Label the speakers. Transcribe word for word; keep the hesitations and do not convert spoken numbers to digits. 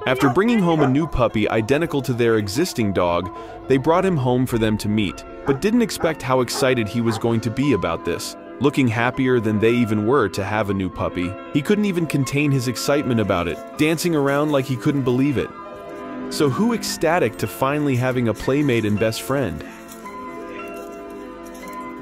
Speaker 1: After bringing home a new puppy identical to their existing dog, they brought him home for them to meet, but didn't expect how excited he was going to be about this. Looking happier than they even were to have a new puppy, he couldn't even contain his excitement about it, dancing around like he couldn't believe it. So who ecstatic to finally having a playmate and best friend?